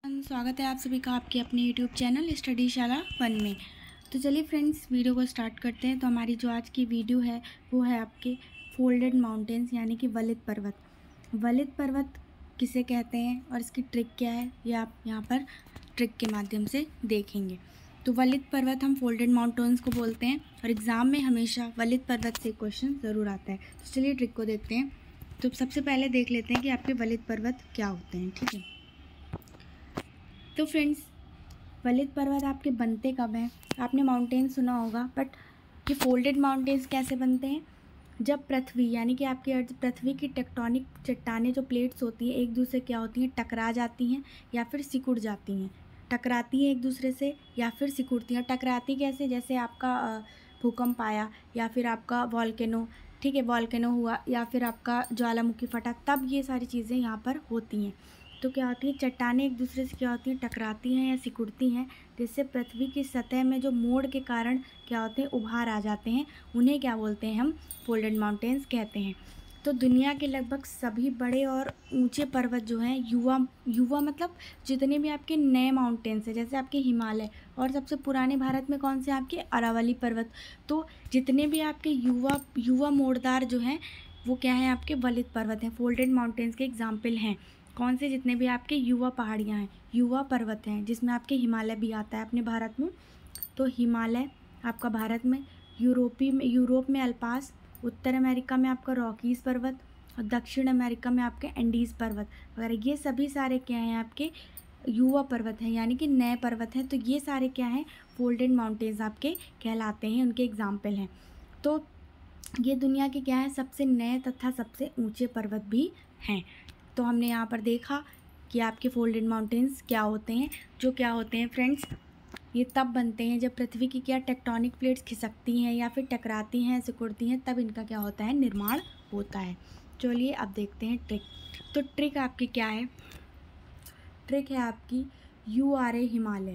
स्वागत है आप सभी का आपके अपने यूट्यूब चैनल स्टडी शाला 1 में। तो चलिए फ्रेंड्स, वीडियो को स्टार्ट करते हैं। तो हमारी जो आज की वीडियो है वो है आपके फोल्डेड माउंटेन्स यानी कि वलित पर्वत। वलित पर्वत किसे कहते हैं और इसकी ट्रिक क्या है, ये आप यहाँ पर ट्रिक के माध्यम से देखेंगे। तो वलित पर्वत हम फोल्डेड माउंटेन्स को बोलते हैं और एग्ज़ाम में हमेशा वलित पर्वत से क्वेश्चन ज़रूर आता है। तो चलिए ट्रिक को देखते हैं। तो सबसे पहले देख लेते हैं कि आपके वलित पर्वत क्या होते हैं। ठीक है, तो फ्रेंड्स, वलित पर्वत आपके बनते कब हैं? आपने माउंटेन सुना होगा, बट ये फोल्डेड माउंटेन्स कैसे बनते हैं? जब पृथ्वी यानी कि आपकी अर्थ पृथ्वी की टेक्टोनिक चट्टानें जो प्लेट्स होती हैं एक दूसरे क्या होती हैं, टकरा जाती हैं या फिर सिकुड़ जाती हैं। टकराती हैं एक दूसरे से या फिर सिकुड़ती हैं। टकराती कैसे? जैसे आपका भूकंप आया या फिर आपका वॉल्केनो, ठीक है, वॉल्केनो हुआ या फिर आपका ज्वालामुखी फटा, तब ये सारी चीज़ें यहाँ पर होती हैं। तो क्या होती है, चट्टानें एक दूसरे से क्या होती हैं, टकराती हैं या सिकुड़ती हैं, जिससे पृथ्वी की सतह में जो मोड़ के कारण क्या होते हैं, उभार आ जाते हैं। उन्हें क्या बोलते हैं, हम फोल्डेड माउंटेन्स कहते हैं। तो दुनिया के लगभग सभी बड़े और ऊंचे पर्वत जो हैं, युवा मतलब जितने भी आपके नए माउंटेन्स हैं, जैसे आपके हिमालय, और सबसे पुराने भारत में कौन से आपके अरावली पर्वत। तो जितने भी आपके युवा मोड़दार जो हैं वो क्या है, आपके वलित पर्वत हैं, फोल्डेड माउंटेन्स के एग्जाम्पल हैं। कौन से? जितने भी आपके युवा पहाड़ियाँ हैं, युवा पर्वत हैं, जिसमें आपके हिमालय भी आता है अपने भारत में। तो हिमालय आपका भारत में, यूरोप में अल्पास, उत्तर अमेरिका में आपका रॉकीज़ पर्वत और दक्षिण अमेरिका में आपके एंडीज़ पर्वत वगैरह, ये सभी सारे क्या हैं, आपके युवा पर्वत हैं यानी कि नए पर्वत हैं। तो ये सारे क्या हैं, फोल्डेड माउंटेन्स आपके कहलाते हैं, उनके एग्जाम्पल हैं। तो ये दुनिया के क्या है, सबसे नए तथा सबसे ऊंचे पर्वत भी हैं। तो हमने यहाँ पर देखा कि आपके फोल्डेड माउंटेन्स क्या होते हैं। जो क्या होते हैं फ्रेंड्स, ये तब बनते हैं जब पृथ्वी की क्या टेक्टोनिक प्लेट्स खिसकती हैं या फिर टकराती हैं, सिकुड़ती हैं, तब इनका क्या होता है, निर्माण होता है। चलिए अब देखते हैं ट्रिक। तो ट्रिक आपकी क्या है? ट्रिक है आपकी URA हिमालय।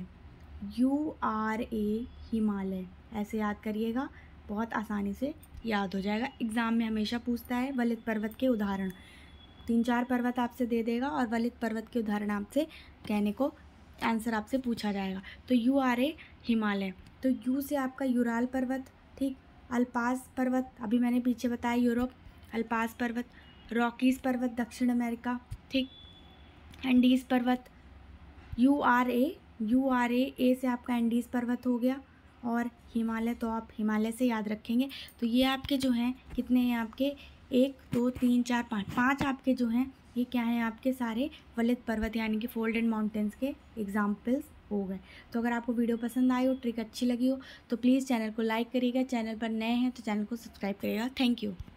URA हिमालय ऐसे याद करिएगा, बहुत आसानी से याद हो जाएगा। एग्ज़ाम में हमेशा पूछता है वलित पर्वत के उदाहरण, 3-4 पर्वत आपसे दे देगा और वलित पर्वत के उदाहरण आपसे कहने को आंसर आपसे पूछा जाएगा। तो URA हिमालय। तो यू से आपका यूराल पर्वत, ठीक, अल्पास पर्वत अभी मैंने पीछे बताया यूरोप, अल्पास पर्वत, रॉकीज़ पर्वत दक्षिण अमेरिका, ठीक, एंडीज़ पर्वत। URA ए से आपका एंडीज़ पर्वत हो गया, और हिमालय तो आप हिमालय से याद रखेंगे। तो ये आपके जो हैं कितने हैं, आपके 1 2 3 4 5 आपके जो हैं ये क्या हैं, आपके सारे वलित पर्वत यानी कि फोल्डेड माउंटेन्स के एग्जाम्पल्स हो गए। तो अगर आपको वीडियो पसंद आई हो, ट्रिक अच्छी लगी हो, तो प्लीज़ चैनल को लाइक करिएगा। चैनल पर नए हैं तो चैनल को सब्सक्राइब करिएगा। Thank you.